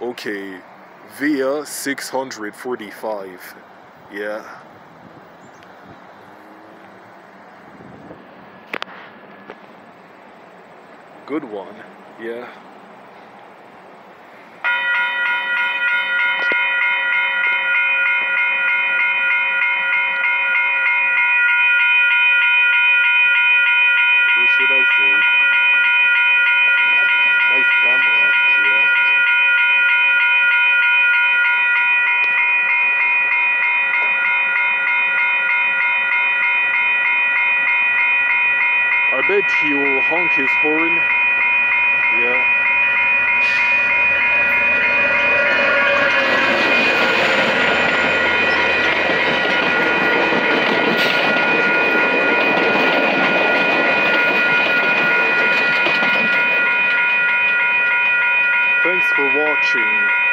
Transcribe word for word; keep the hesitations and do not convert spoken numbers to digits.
Okay, via six hundred forty-five. Yeah. Good one. Yeah. Or should I say? Nice camera. Yeah. I bet he'll honk his horn. Yeah. Thanks for watching.